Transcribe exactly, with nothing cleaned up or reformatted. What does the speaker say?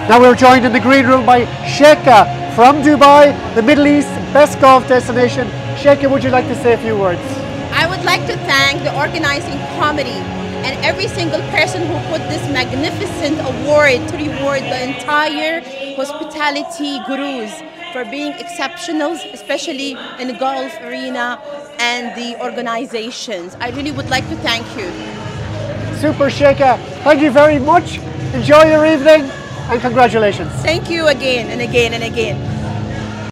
Now we're joined in the green room by Shaikha from Dubai, the Middle East's best golf destination. Shaikha, would you like to say a few words? I would like to thank the organizing committee and every single person who put this magnificent award to reward the entire hospitality gurus for being exceptional, especially in the golf arena and the organizations. I really would like to thank you. Super, Shaikha. Thank you very much. Enjoy your evening and congratulations. Thank you again and again and again.